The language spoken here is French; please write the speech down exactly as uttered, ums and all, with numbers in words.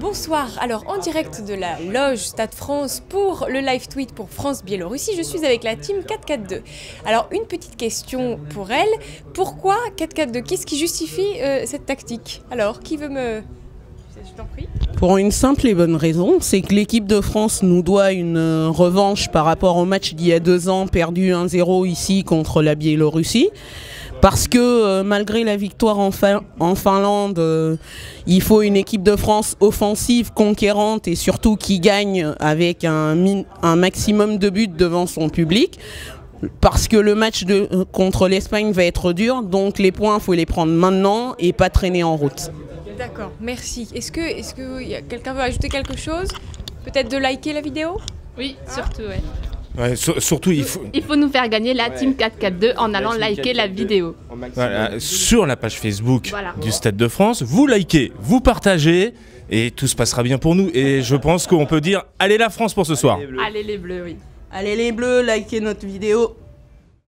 Bonsoir, alors en direct de la loge Stade France pour le live tweet pour France-Biélorussie, je suis avec la team quatre quatre deux. Alors une petite question pour elle, pourquoi quatre quatre deux? Qu'est-ce qui justifie euh, cette tactique? Alors, qui veut me... Je t'en prie. Pour une simple et bonne raison, c'est que l'équipe de France nous doit une euh, revanche par rapport au match d'il y a deux ans, perdu un zéro ici contre la Biélorussie. Parce que euh, malgré la victoire en, fin en Finlande, euh, il faut une équipe de France offensive, conquérante et surtout qui gagne avec un, un maximum de buts devant son public. Parce que le match de, euh, contre l'Espagne va être dur, donc les points, il faut les prendre maintenant et pas traîner en route. D'accord, merci. Est-ce que, est-ce que quelqu'un veut ajouter quelque chose? Peut-être de liker la vidéo? Oui, surtout, ouais. Ouais, sur, surtout, il faut... il faut nous faire gagner la team quatre quatre deux en allant liker la vidéo. Voilà, sur la page Facebook voilà. du Stade de France, vous likez, vous partagez et tout se passera bien pour nous. Et je pense qu'on peut dire allez la France pour ce soir. Allez les Bleus, oui. Allez les Bleus, likez notre vidéo.